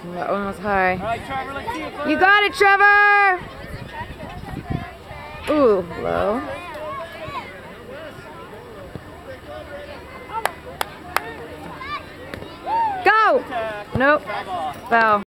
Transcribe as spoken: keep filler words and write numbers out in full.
That one was high. All right, Trevor, let's see it. You got it, Trevor! Ooh, low. Go! Nope. Foul.